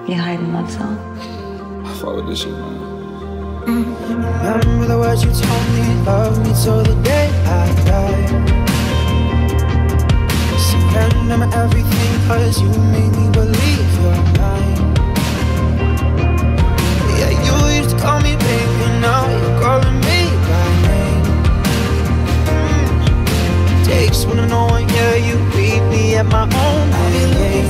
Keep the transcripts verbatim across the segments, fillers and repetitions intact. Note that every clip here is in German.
your Heidenmatt song. Fuck with this shit, man. Remember the words you told me, love me till the day I die. Surrender everything cause you made me believe you're mine. Yeah, you used to call me baby, now you're calling me by name. mm. Takes one to know one, yeah, you beat me at my own game.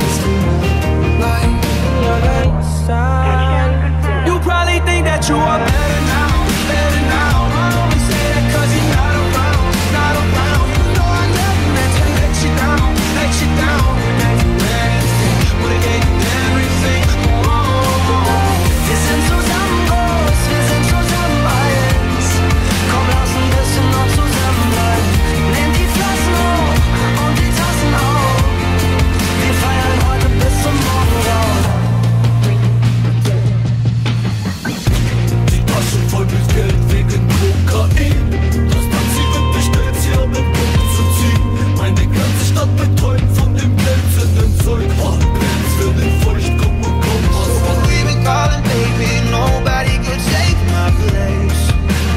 You probably think that you are better now, better now. I only say that cause you're not around, not around. You know I never meant to let you down, let you down. Gave you anything, would've gave you everything. Wir sind zusammen groß, wir sind zusammen eins. Komm, lass ein bisschen noch zusammenbleiben. Nimm die Flaschen hoch und die Tassen auf. Wir feiern heute bis zum Morgengrauen. Voll mit Geld wegen Kokain. Das Taxi wird bestellt, sie haben im Boot zu ziehen. Meine ganze Stadt betäubt von dem glänzenden Zeug. Oh, Pilz für den Feucht, komm und komm, was So we've been calling, baby, nobody could take my place.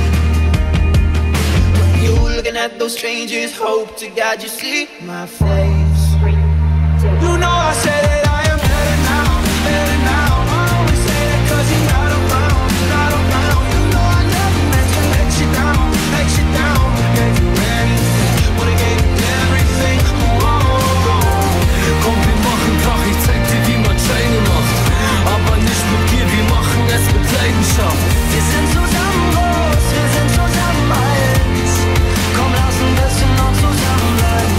When you looking at those strangers, hope to God you see my face. You know I said that I am better now, better now. I always say that cause you're not around, not around. You know I never meant to let you down, let you down. Gave you anything, would've gave you everything. Komm, wir machen Krach, ich zeig dir, wie man Scheine macht. Aber nicht mit dir, wir machen es mit Leidenschaft. Wir sind zusammen groß, wir sind zusammen eins. Komm, lass ein bisschen noch zusammenbleiben.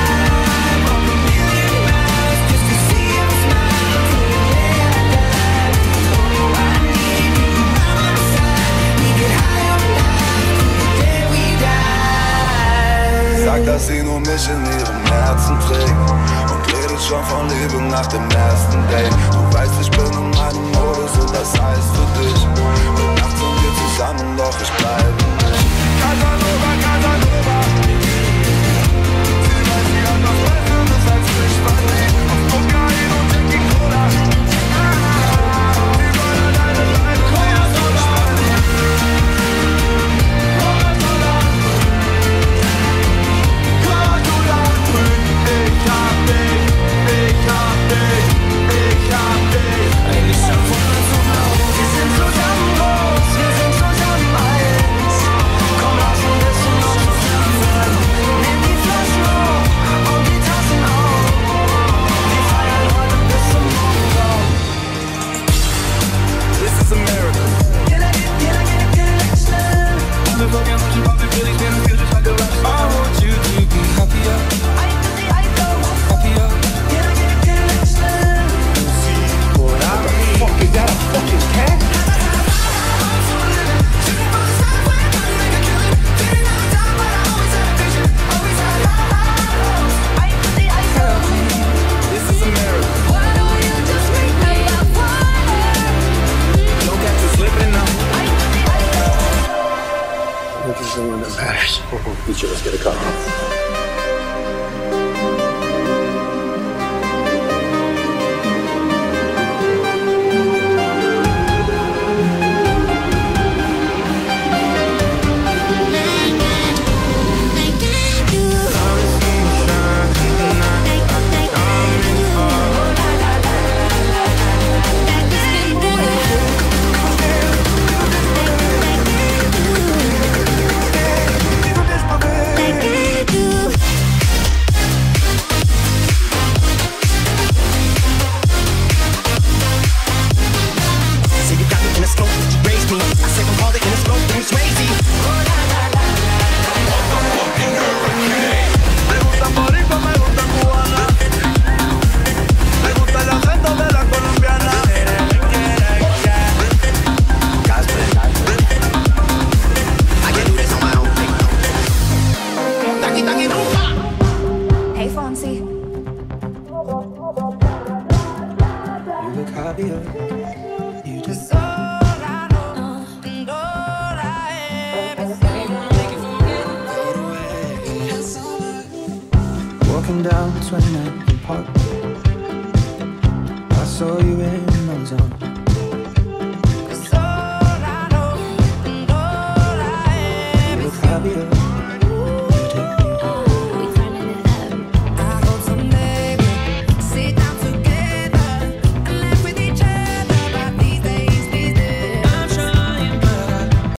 Sagt, dass sie nur mich in ihrem Herzen trägt und redet schon von Liebe nach dem ersten Date. Du weißt, ich bin in meinem Modus und das heißt für dich. Heute Nacht sind wir zusammen, doch ich bleibe nicht. Casanova, Casanova. Sie weiß, sie hat was Besseres als mich verdient. Auf Kokain und Drinking Cola. Sie soll alleine bleiben, Coca-Cola. Wir sind zusammen groß, wir sind zusammen eins. Komm, lass ein bisschen noch zusammenbleiben. Nimm die Flaschen hoch und die Tassen auf. Wir feiern heute bis zum Morgengrauen. This is America. I want you to be happier. Happier. Fuck, is that a fucking cat? This is America. Don't get to slipping now. Look at the one that matters. Each of us get a cut off. Walking down twenty-ninth Park, I saw you in